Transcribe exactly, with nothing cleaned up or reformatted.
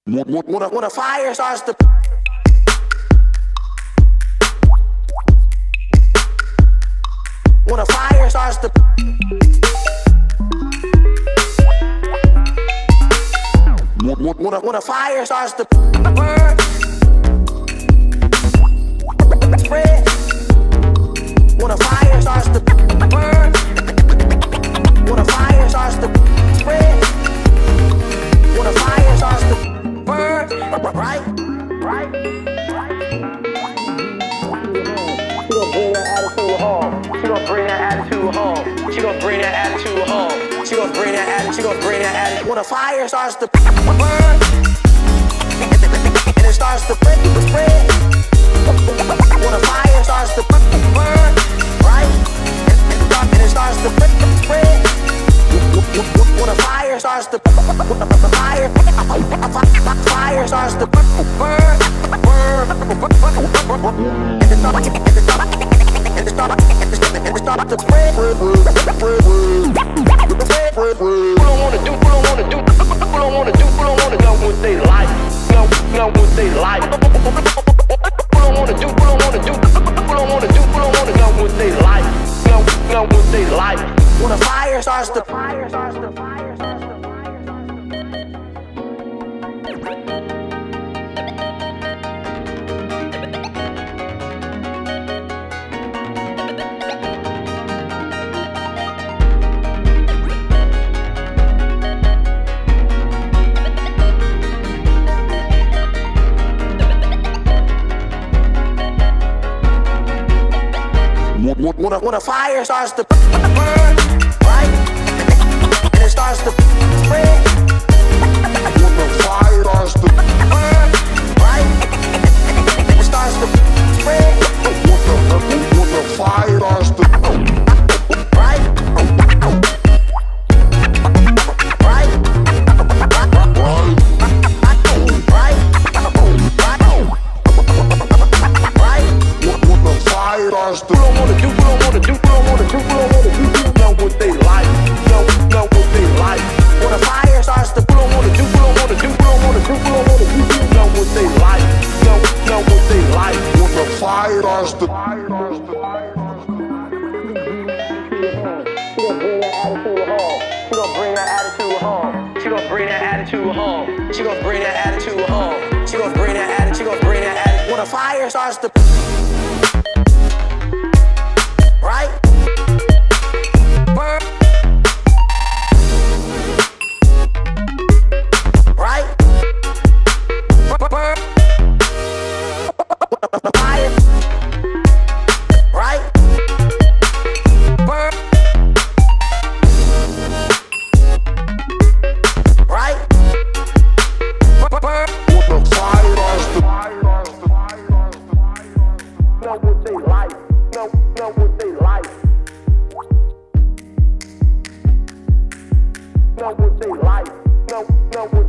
When, when, when, a, when a fire starts to When a fire starts to When, when, when, a, when a fire starts to burn, spread. When a fire starts to burn, when a fire starts to spread, when a fire starts to burn, right, right, she gon' bring that attitude home. She gon' bring that attitude home. She gon' bring that attitude home. She gon' bring that attitude. She gon' bring that attitude. When a fire starts to burn, and it starts to spread. When a fire starts to burn, right, and it starts to spread. When a fire starts to fire, fire starts to burn, burn, and it starts to spread. Who don't wanna do? Who don't wanna do? Who don't wanna do? Who don't wanna know what they like? Know, know what they like. Who don't wanna do? Who don't wanna do? Who don't wanna do? Who don't wanna know what they like? Know, know what they like. When a fire starts to fire starts to fire starts to When a, when a fire starts to burn, right, and it starts to spread. When the fire starts to burn, right, and it starts to spread. When the, when the fire starts to right, right, right, right, when the fire starts to. Who don't wanna do? Who don't wanna do? Who don't wanna do? Who don't wanna do? Know what they like. Know, know what they like. When a fire starts to. Who don't wanna do? Who don't wanna do? Who don't wanna do? Who don't wanna do? Know what they like. Know, know what they like. When the fire starts to. She gon' bring that attitude home. She gon' bring that attitude home. She gon' bring that attitude home. She gon' bring that attitude. She gon' bring that attitude. When a fire starts to. Right? Burn. Right? Burn. Fire. Right? Burn. Right? Burn. What the fire starts to. Know what they like. Know, know what they like. Know what they like. Know, know what